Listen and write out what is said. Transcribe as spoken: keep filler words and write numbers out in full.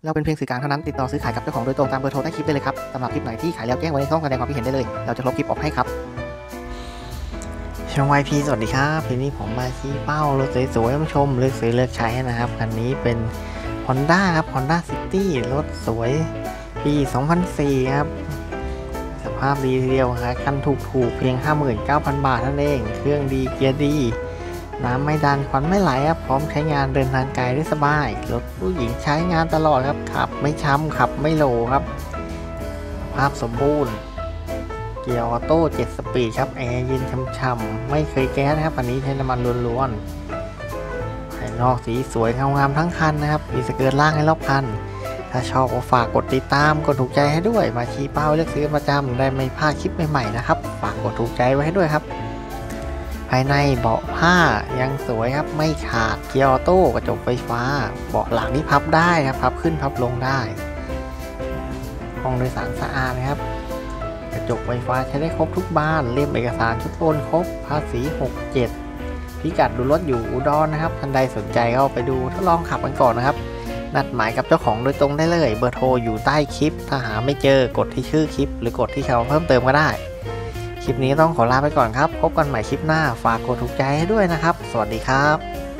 เราเป็นเพียงสื่อกลางเท่านั้นติดต่อซื้อขายกับเจ้าของโดยตรงตามเบอร์โทรใต้คลิปได้เลยครับสำหรับคลิปไหนที่ขายแล้วแจ้งไว้ในช่องแสดงความคิดเห็นได้เลยเราจะลบคลิปออกให้ครับช่อง วาย พี สวัสดีครับทีนี้ผมมาชี้เป้ารถสวยๆมาชมเลือกซื้อเลือกใช้นะครับคันนี้เป็น Honda ครับ Honda City รถสวยปี สองพันสี่ ครับสภาพดีทีเดียวครับคันถูกๆเพียง ห้าหมื่นเก้าพัน บาทนั่นเองเครื่องดีเกียร์ดีน้ำไม่ดันควันไม่ไหลครับพร้อมใช้งานเดินทางไกลได้สบายรถผู้หญิงใช้งานตลอดครับขับไม่ช้ำขับไม่โหลครับภาพสมบูรณ์เกียร์ออโต้เจ็ดสปีดครับแอร์เย็นช่ำๆไม่เคยแก๊สนะครับอันนี้ใช้น้ำมันล้วนๆภายนอกสีสวยงามทั้งคันนะครับมีสเกิร์ตล่างให้รอบคันถ้าชอบก็ฝากกดติดตามกดถูกใจให้ด้วยมาชี้เป้าเลือกซื้อประจำได้ไม่พลาดคลิปใหม่ๆนะครับฝากกดถูกใจไว้ให้ด้วยครับภายในเบาะผ้ายังสวยครับไม่ขาดเกียร์ออโต้กระจกไฟฟ้าเบาะหลังนี่พับได้ครับพับขึ้นพับลงได้ห้องโดยสารสะอาดนะครับกระจกไฟฟ้าใช้ได้ครบทุกบานเล่มเอกสารชุดโอนครบภาษีหกเจ็ดพิกัดดูรถอยู่อุดรนะครับท่านใดสนใจก็ไปดูทดลองขับกันก่อนนะครับนัดหมายกับเจ้าของโดยตรงได้เลยเบอร์โทรอยู่ใต้คลิปถ้าหาไม่เจอกดที่ชื่อคลิปหรือกดที่เขาเพิ่มเติมก็ได้คลิปนี้ต้องขอลาไปก่อนครับพบกันใหม่คลิปหน้าฝากกดถูกใจให้ด้วยนะครับสวัสดีครับ